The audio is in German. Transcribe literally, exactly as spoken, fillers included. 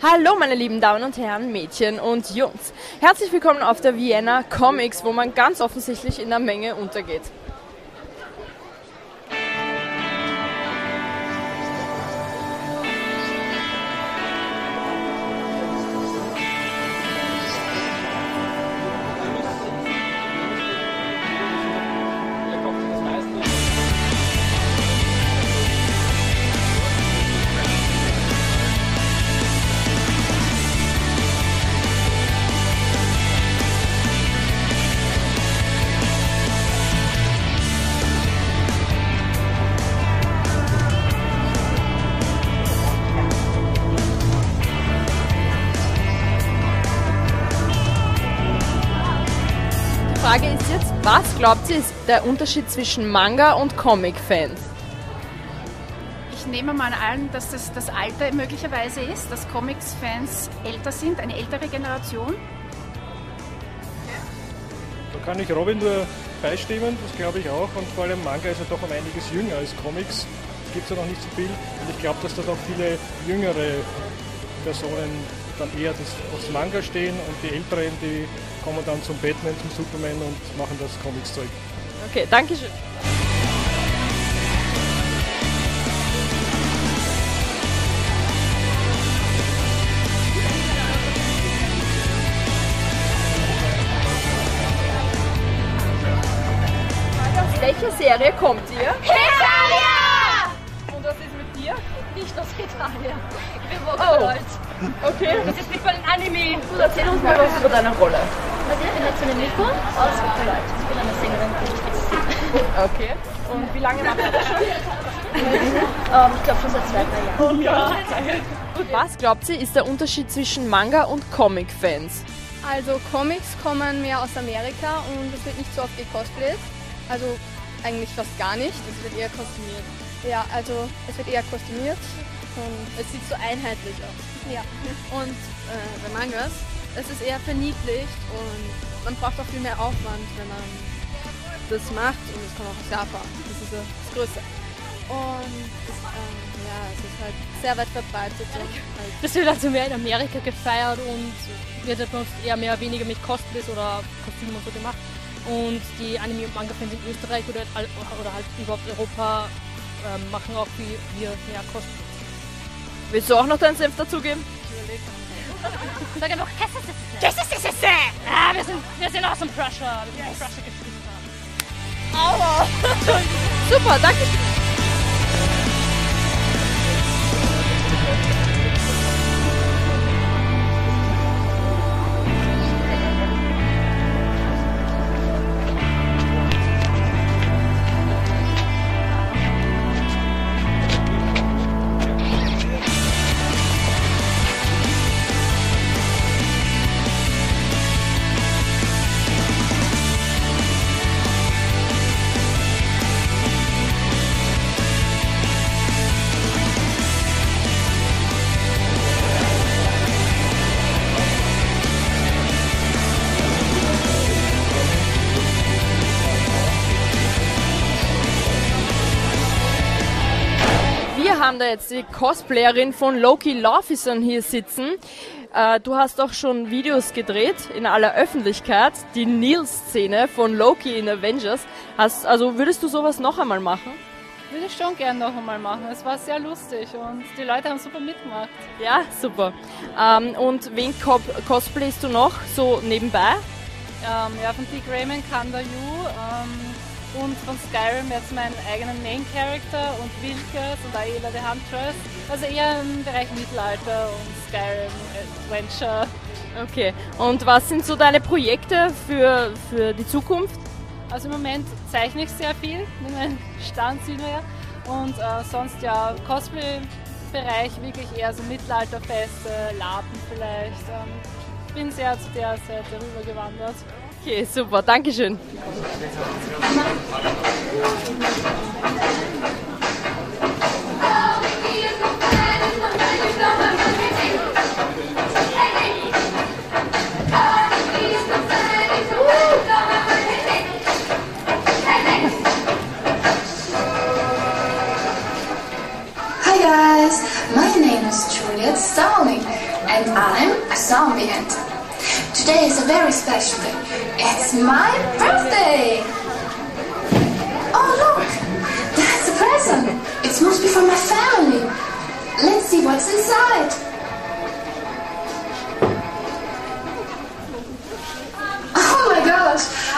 Hallo meine lieben Damen und Herren, Mädchen und Jungs. Herzlich willkommen auf der Vienna Comics, wo man ganz offensichtlich in der Menge untergeht. Die Frage ist jetzt, was glaubt ihr ist der Unterschied zwischen Manga und Comic-Fans? Ich nehme mal an, dass das das Alter möglicherweise ist, dass Comics-Fans älter sind, eine ältere Generation. Da kann ich Robin nur beistimmen, das glaube ich auch. Und vor allem Manga ist ja doch um einiges jünger als Comics. Es gibt ja noch nicht so viel. Und ich glaube, dass da doch viele jüngere Personen dann eher das, aufs Manga stehen und die Älteren, die kommen dann zum Batman, zum Superman und machen das Comics-Zeug. Okay, danke schön. Aus welcher Serie kommt ihr? Hetalia! Und was ist mit dir? Nicht aus Hetalia. Ich bin Oh. Vocaloid. Okay. Das ist nicht von einem Anime. Du erzähl uns mal was über deine Rolle. Also ich bin jetzt eine Nico aus Vocaloid. Ich bin eine Sängerin, die ich jetzt singe. Okay. Und wie lange macht ihr das schon? ähm, ich glaube schon seit zwei, drei Jahren. Gut, was glaubt ihr ist der Unterschied zwischen Manga und Comic-Fans? Also Comics kommen mehr aus Amerika und es wird nicht so oft gecosplayt. Also eigentlich fast gar nicht. Es wird eher kostümiert. Ja, also es wird eher kostümiert. Und Es sieht so einheitlich aus. ja. Und äh, bei Mangas, es ist eher verniedlicht und man braucht auch viel mehr Aufwand, wenn man das macht. Und es kommt auch aus Japan. Das ist so das Größte. Und das, ähm, ja, es ist halt sehr weit verbreitet. Und halt Das wird also mehr in Amerika gefeiert und wird halt bei uns eher mehr weniger mit Cosplays oder Kostümen und so gemacht. Und die Anime- und Manga-Fans in Österreich oder, oder halt überhaupt Europa ähm, machen auch wie wir mehr Cosplays. Willst du auch noch deinen Senf dazugeben? Sag einfach, das ist das ist Ah, wir sind, wir sind aus dem Prussia. Wir sind Prussia-Geschwister. Aua! Super, danke schön. Wir haben da jetzt die Cosplayerin von Loki Laufison hier sitzen. Äh, du hast auch schon Videos gedreht in aller Öffentlichkeit, die Neil-Szene von Loki in Avengers. Hast, also würdest du sowas noch einmal machen? Würde ich schon gerne noch einmal machen. Es war sehr lustig und die Leute haben super mitgemacht. Ja, super. Ähm, und wen co cosplayst du noch so nebenbei? Ähm, ja, von Dick Raymond, Kanda Yu ähm, und von Skyrim jetzt meinen eigenen Main Character und Wilkes und Aela the Huntress. Also eher im Bereich Mittelalter und Skyrim, Adventure. Okay. Und was sind so deine Projekte für, für die Zukunft? Also im Moment zeichne ich sehr viel, mit meinem Stand sieht man ja. Und äh, sonst ja Cosplay-Bereich wirklich eher so Mittelalterfeste, Lapen vielleicht. Ähm, ich bin sehr zu der Seite rübergewandert. Okay, super, Dankeschön. Hi guys, my name is Juliet Starling and I'm a zombie hunter. Today is a very special day. It's my birthday! Oh look! That's a present! It must be from my family. Let's see what's inside. Oh my gosh!